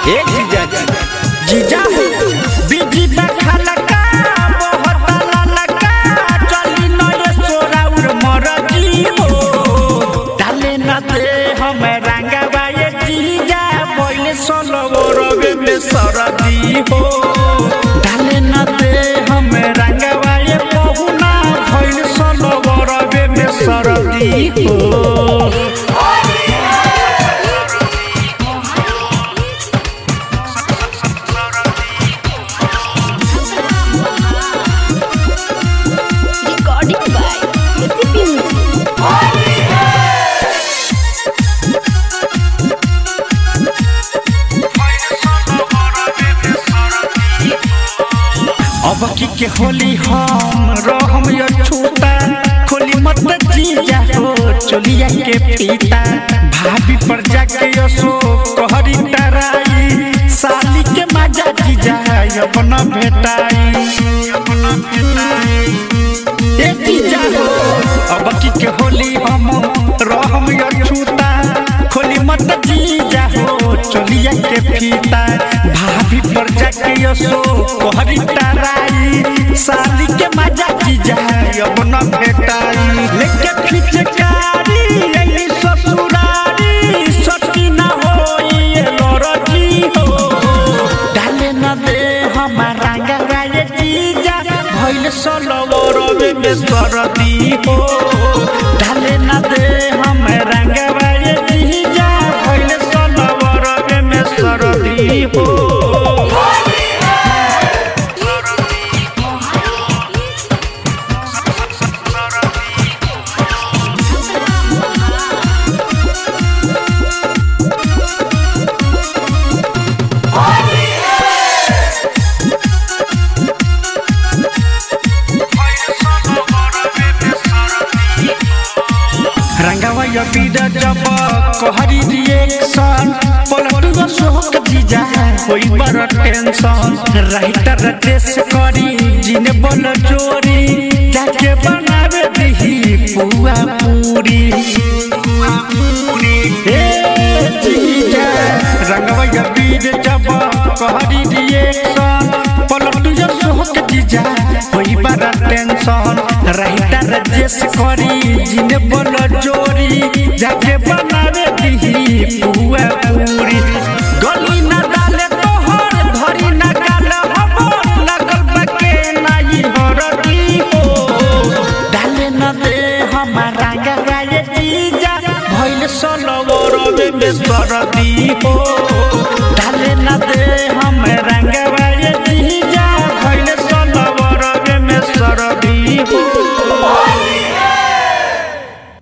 एक जीजा बीजी बखाला का बहुत ललका चली नए सोराउर मरजी हो डाले न दे हम रंगवा ये जीजा पहले सोलवरवे में सरदी हो डाले न दे हम रंगवा ये बहुना पहले सोलवरवे में सरदी हो। अब की होली हम रहम या छूता खोली मत जीजा हो चोलिया के फीता भाभी पर जाके यसो कहरी तराई साली के मजा जीजा अपना भेटाई ए जीजा हो अब की होली हम रहम या छूता खोली मत जीजा हो चोलिया के फीता भाभी पर जाके यसो कहरी तराई साली के मजा जीजा अपना भेटाई लेके फिचकारी यही ससुरारी सची ना हो ये लड़की हो डाले न दे हमारा गराए जीजा भइल सोलवरवे में सरदी हो डाले न दे हमारा गराए जीजा भइल सोलवरवे में सरदी हो। रंगवा या बीड़ा जब कहरी रिएक्शन पलटू शोक जीजा कोई बड़ा टेंशन राइटर ड्रेस करी जिने बोल चोरी जाके बनावे दही पुआ पूरी ए जीजा रंगवा या बीड़ा जब कहरी रिएक्शन पलटू शोक जीजा कोई बड़ा टेंशन राइटर ड्रेस करी जिने बोल चोरी जाके बनावे दही पुआ पूरी गली न डाले तोहर धरी न गाल हबो लगल बके नाई हरदी हो डाले न दे हमारा गराए जीजा भइल सोलवरवे में सरदी हो